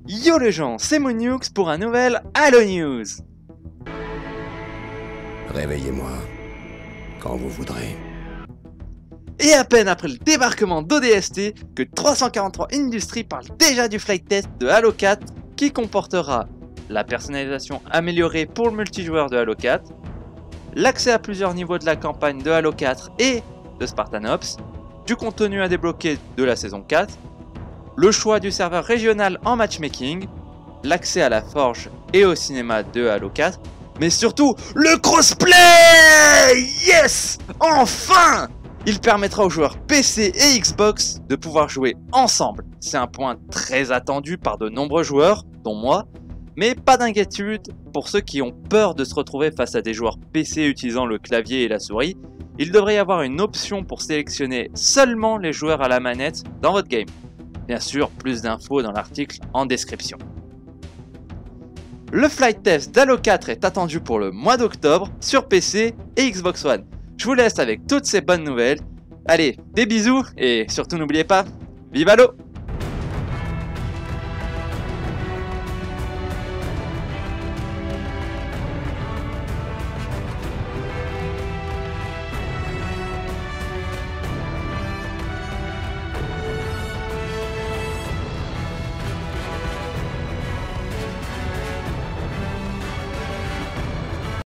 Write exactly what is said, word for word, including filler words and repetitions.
Yo les gens, c'est Moonux pour un nouvel Halo News. Réveillez-moi quand vous voudrez. Et à peine après le débarquement d'O D S T, que trois cent quarante-trois Industries parle déjà du flight test de Halo quatre qui comportera la personnalisation améliorée pour le multijoueur de Halo quatre, l'accès à plusieurs niveaux de la campagne de Halo quatre et de Spartan Ops, du contenu à débloquer de la saison quatre, le choix du serveur régional en matchmaking, l'accès à la forge et au cinéma de Halo quatre, mais surtout le crossplay. Yes! Enfin! Il permettra aux joueurs P C et Xbox de pouvoir jouer ensemble. C'est un point très attendu par de nombreux joueurs, dont moi, mais pas d'inquiétude pour ceux qui ont peur de se retrouver face à des joueurs P C utilisant le clavier et la souris. Il devrait y avoir une option pour sélectionner seulement les joueurs à la manette dans votre game. Bien sûr, plus d'infos dans l'article en description. Le flight test d'Halo quatre est attendu pour le mois d'octobre sur P C et Xbox One. Je vous laisse avec toutes ces bonnes nouvelles. Allez, des bisous et surtout n'oubliez pas, vive Halo!